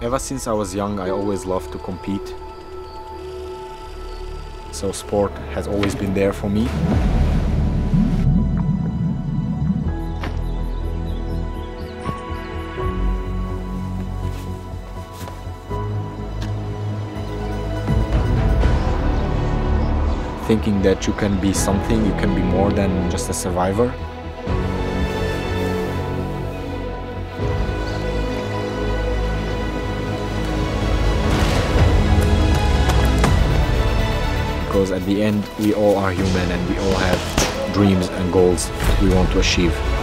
Ever since I was young, I always loved to compete. So sport has always been there for me. Thinking that you can be something, you can be more than just a survivor. Because at the end, we all are human and we all have dreams and goals we want to achieve.